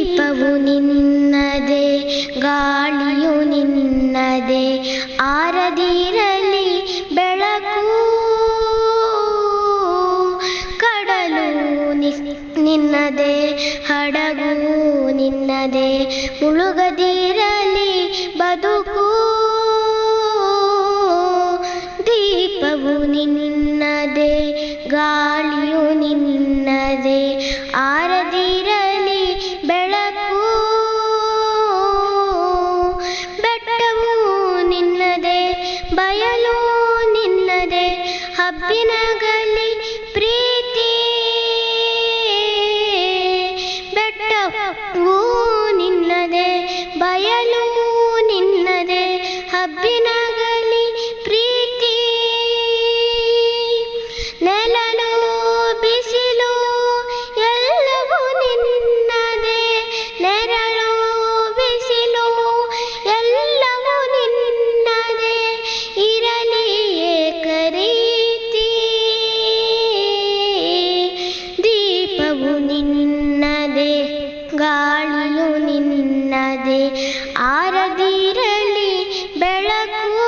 ದೀಪವು ನಿನ್ನದೇ ಗಾಳಿಯು ನಿನ್ನದೇ ಆರದಿರಲಿ ಬೆಳಕು ಕಡಲು ನಿನ್ನದೇ ಹಡಗು ನಿನ್ನದೇ ಮುಳುಗದಿರಲಿ ಬದುಕು ದೀಪವು ನಿನ್ನದೇ ಗಾಳಿಯು ನಿನ್ನದೇ ಆರದಿರಲಿ ಬೆಳಕು ಬೆಟ್ಟವು ನಿನ್ನದೇ ಬಯಲು ನಿನ್ನದೇ ಹಬ್ಬಿನಗಲಿ ಪ್ರೀತಿ ಬೆಟ್ಟವು ನಿನ್ನದೇ ಬಯಲು ನಿನ್ನದೇ ಹಬ್ಬಿನಗಲಿ ಪ್ರೀತಿ ನೆಲಲು ಬಿಸಿಲು ಎಲ್ಲವೂ ನಿನ್ನದೇ ನೆರಳು ಬಿಸಿಲು ಎಲ್ಲವೂ ನಿನ್ನದೇ ಇರಲಿ ಏಕರೀತಿ ದೀಪವು ನಿನ್ನದೇ ಗಾಳಿಯು ನಿನ್ನದೇ ಆರದಿರಲಿ ಬೆಳಕು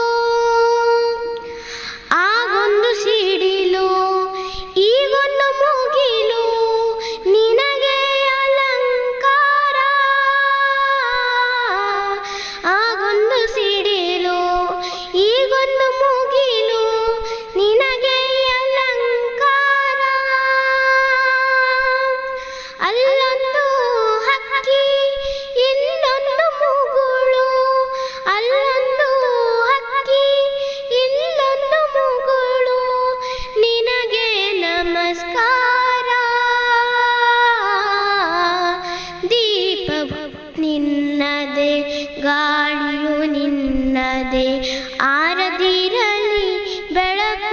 ಆಗೊಂದು ಸಿಡಿಲು ಈಗೊಂದು ಮುಗಿಲು ನಿನಗೆ ಅಲಂಕಾರ ಆಗೊಂದು ಸಿಡಿಲು ಈಗೊಂದು ಮುಗಿಲು ನಿನಗೆ ಅಲಂಕಾರ ಅಲ್ಲೊಂದು ಹಕ್ಕಿ ಇಲ್ಲೊಂದು ಮುಗುಳು ಅಲ್ಲೊಂದು ಹಕ್ಕಿ ಇಲ್ಲೊಂದು ಮುಗುಳು ನಿನಗೆ ನಮಸ್ಕಾರ ದೀಪವು ನಿನ್ನದೇ ಗಾಳಿಯು ನಿನ್ನದೇ ಆರದಿರಲಿ ಬೆಳಕು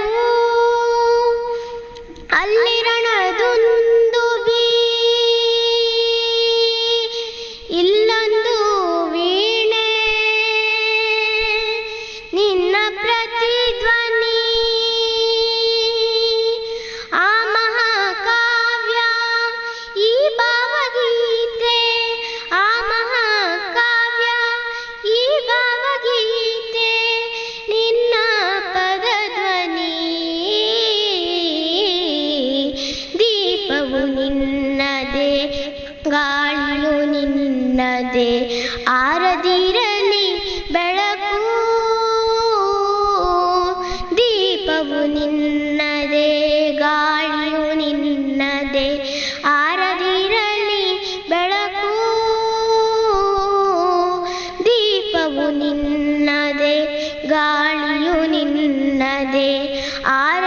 ಅಲ್ಲಿ ರಣದುಂದುಬಿ ಇಲ್ಲೊಂದು ವೀಣೆ ನಿನ್ನ ಪ್ರತಿಧ್ವನಿ ಆ ಮಹಾಕಾವ್ಯ ಈ ಭಾವಗೀತೆ ಆ ಮಹಾಕಾವ್ಯ ಈ ಭಾವಗೀತೆ ನಿನ್ನ ಪದಧ್ವನಿ ದೀಪವು ನಿನ್ನದೇ ಗಾಳಿಯು ನಿನ್ನದೇ ಆರದಿರಲಿ ಬೆಳಕು ದೀಪವು ನಿನ್ನದೇ ಗಾಳಿಯು ನಿನ್ನದೇ ಆರದಿರಲಿ ಬೆಳಕು ದೀಪವು ನಿನ್ನದೇ ಗಾಳಿಯು ನಿನ್ನದೇ